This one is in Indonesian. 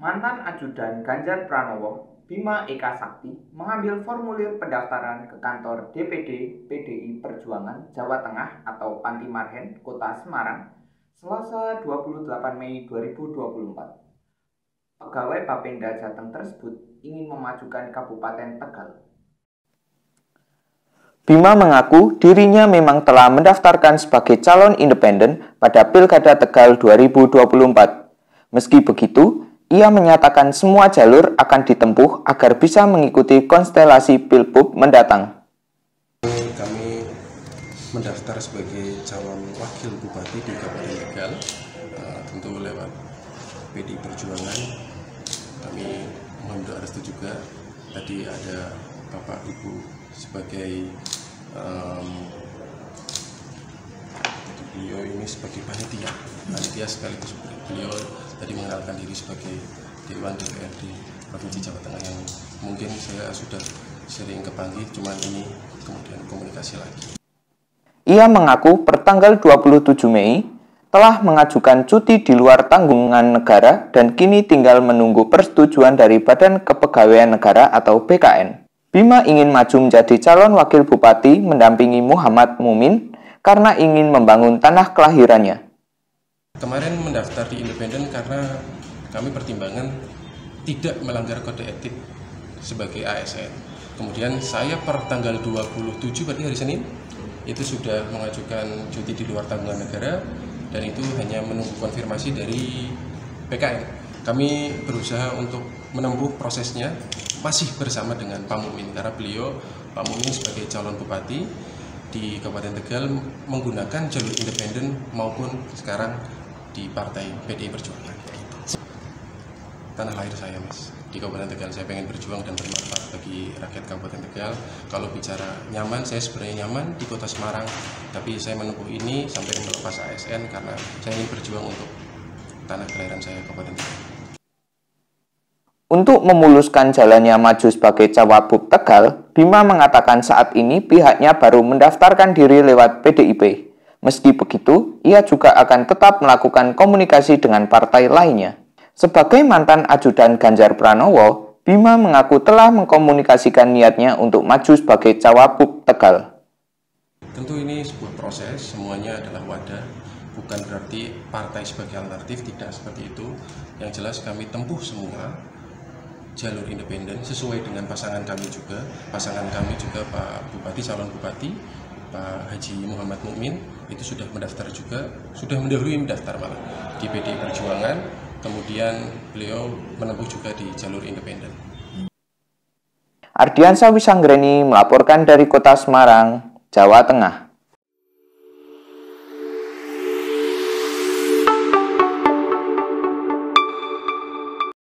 Mantan ajudan Ganjar Pranowo, Bima Eka Sakti, mengambil formulir pendaftaran ke kantor DPD PDI Perjuangan Jawa Tengah atau Pantimarhen, Kota Semarang, Selasa 28 Mei 2024. Pegawai Bapenda Jateng tersebut ingin memajukan Kabupaten Tegal. Bima mengaku dirinya memang telah mendaftarkan sebagai calon independen pada Pilkada Tegal 2024. Meski begitu, ia menyatakan semua jalur akan ditempuh agar bisa mengikuti konstelasi Pilpub mendatang. Kami mendaftar sebagai calon wakil bupati di Kabupaten Tegal, tentu lewat PDI Perjuangan. Kami mohon doa restu juga. Tadi ada Bapak Ibu sebagai beliau ini sebagai panitia sekaligus beliau tadi mengenalkan diri sebagai Dewan DPRD Provinsi Jawa Tengah yang mungkin saya sudah sering kepanggil, cuman ini kemudian komunikasi lagi. Ia mengaku pertanggal 27 Mei telah mengajukan cuti di luar tanggungan negara dan kini tinggal menunggu persetujuan dari Badan Kepegawaian Negara atau BKN. Bima ingin maju menjadi calon wakil bupati mendampingi Muhammad Mumin karena ingin membangun tanah kelahirannya. Kemarin mendaftar di independen karena kami pertimbangan tidak melanggar kode etik sebagai ASN. Kemudian saya per tanggal 27 berarti hari Senin itu sudah mengajukan cuti di luar tanggungan negara dan itu hanya menunggu konfirmasi dari PKN. Kami berusaha untuk menempuh prosesnya masih bersama dengan Pak Mumin karena Pak Mumin sebagai calon bupati di Kabupaten Tegal menggunakan jalur independen maupun sekarang di Partai PDI Perjuangan. Tanah lahir saya, Mas, di Kabupaten Tegal. Saya pengen berjuang dan bermanfaat bagi rakyat Kabupaten Tegal. Kalau bicara nyaman, saya sebenarnya nyaman di Kota Semarang, tapi saya menempuh ini sampai melepas ASN karena saya ingin berjuang untuk tanah kelahiran saya, Kabupaten Tegal. Untuk memuluskan jalannya maju sebagai Cawagup Tegal, Bima mengatakan saat ini pihaknya baru mendaftarkan diri lewat PDIP. Meski begitu, ia juga akan tetap melakukan komunikasi dengan partai lainnya. Sebagai mantan ajudan Ganjar Pranowo, Bima mengaku telah mengkomunikasikan niatnya untuk maju sebagai Cawagup Tegal. Tentu ini sebuah proses, semuanya adalah wadah. Bukan berarti partai sebagai alternatif, tidak seperti itu. Yang jelas kami tempuh semua jalur independen sesuai dengan pasangan kami juga Pak Bupati, calon Bupati Pak Haji Muhammad Mumin itu sudah mendaftar juga, sudah mendahului mendaftar malah di PDI Perjuangan, kemudian beliau menempuh juga di jalur independen. Ardiansyah Wisanggreni melaporkan dari Kota Semarang, Jawa Tengah.